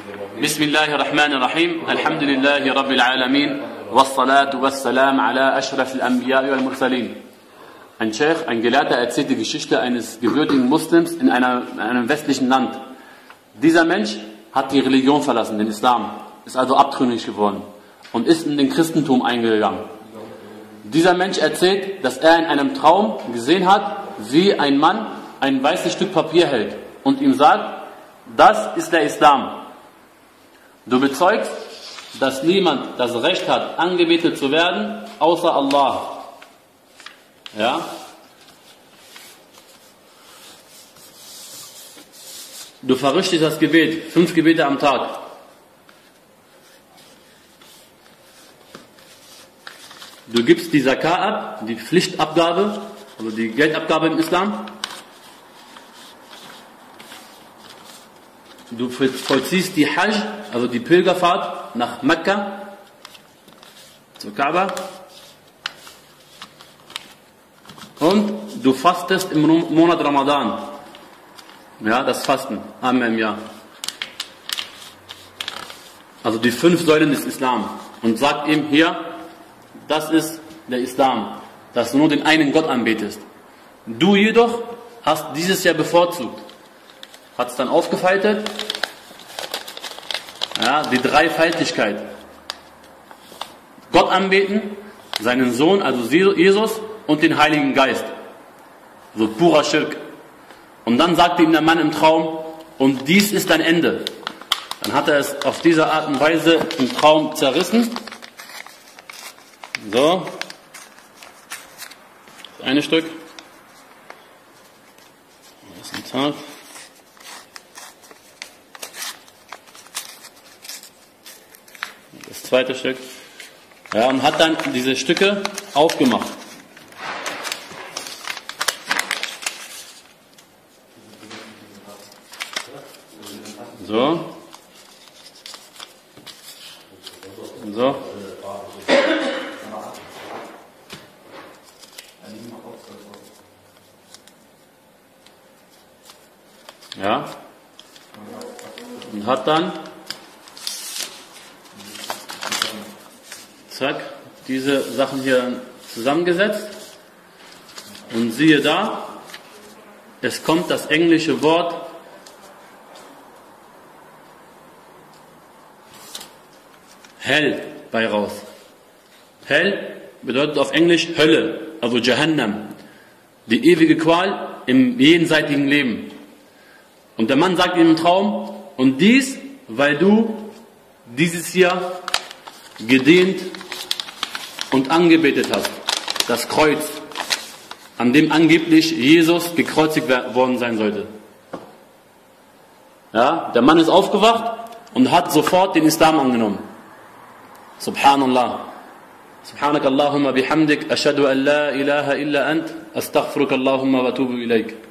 Bismillahirrahmanirrahim. Alhamdulillahi Rabbil Alamin. Wassalatu wassalam ala ashrafil anbiya'i wal mursalin. Ein Sheikh, ein Gelehrter, erzählt die Geschichte eines gebürtigen Muslims in einem westlichen Land. Dieser Mensch hat die Religion verlassen, den Islam, ist also abtrünnig geworden und ist in den Christentum eingegangen. Dieser Mensch erzählt, dass er in einem Traum gesehen hat, wie ein Mann ein weißes Stück Papier hält und ihm sagt, das ist der Islam. Du bezeugst, dass niemand das Recht hat, angebetet zu werden, außer Allah. Ja? Du verrichtest das Gebet, 5 Gebete am Tag. Du gibst die Zakat ab, die Pflichtabgabe, also die Geldabgabe im Islam. Du vollziehst die Hajj, also die Pilgerfahrt nach Mekka, zur Kaaba. Und du fastest im Monat Ramadan. Ja, das Fasten, einmal im Jahr. Also die 5 Säulen des Islam. Und sagt ihm hier, das ist der Islam, dass du nur den einen Gott anbetest. Du jedoch hast dieses Jahr bevorzugt. Hat es dann aufgefaltet? Ja, die Dreifaltigkeit. Gott anbeten, seinen Sohn, also Jesus, und den Heiligen Geist. So purer Schirk. Und dann sagte ihm der Mann im Traum, und dies ist dein Ende. Dann hat er es auf diese Art und Weise im Traum zerrissen. So. Das eine Stück. Das ist ein Tag. Das zweite Stück. Ja, und hat dann diese Stücke aufgemacht. So. So. Ja. Und hat dann zack, diese Sachen hier zusammengesetzt. Und siehe da, es kommt das englische Wort Hell bei raus. Hell bedeutet auf Englisch Hölle, also Jahannam. Die ewige Qual im jenseitigen Leben. Und der Mann sagt ihm im Traum, und dies, weil du dieses Jahr gedehnt und angebetet hast. Das Kreuz, an dem angeblich Jesus gekreuzigt worden sein sollte. Ja, der Mann ist aufgewacht und hat sofort den Islam angenommen. Subhanallah. Subhanak Allahumma bihamdik, ashhadu an la ilaha illa ant, astaghfiruka Allahumma wa atubu ilaik.